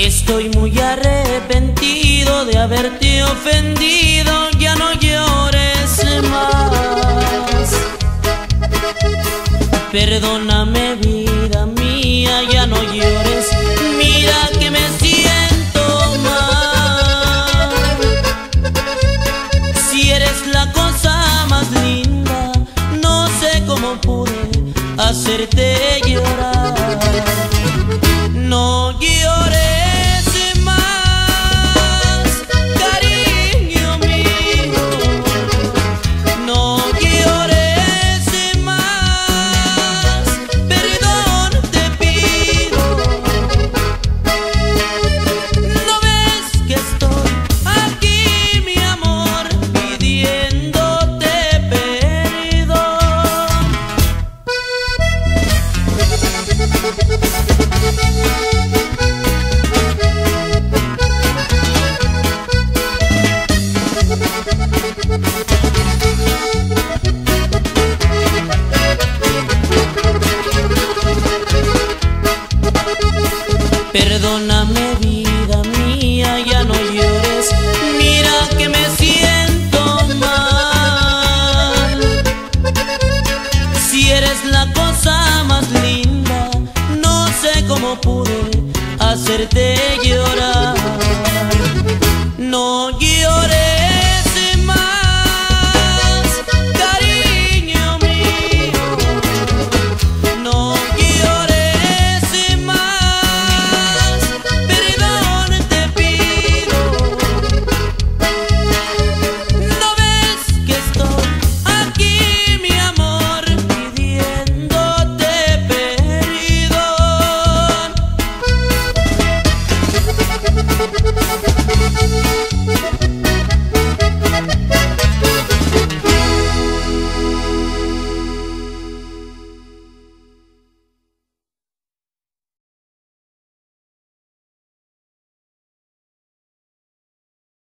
Estoy muy arrepentido de haberte ofendido, ya no llores más. Perdóname, vida mía, ya no llores, mira que me siento mal. Si eres la cosa más linda, no sé cómo pude hacerte llorar. No llores más, cariño mío, no llores más, perdón te pido. ¿No ves que estoy aquí, mi amor, pidiéndote perdón? Perdóname, vida mía, ya no llores, mira que me siento mal. Si eres la cosa más linda, no sé cómo pude hacerte llorar. No